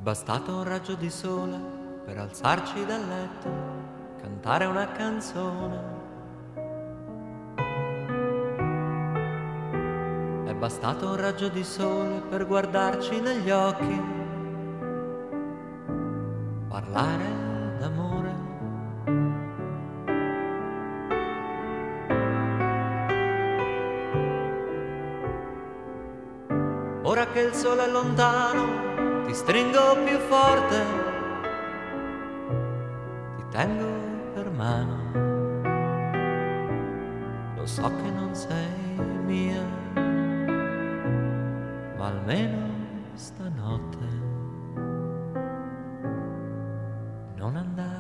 bastato un raggio di sole per alzarci dal letto, cantare una canzone. È bastato un raggio di sole per guardarci negli occhi, parlare d'amore. Ora che il sole è lontano, ti stringo più forte, ti tengo per mano. Lo so che non sei mia, ma almeno stanotte non andare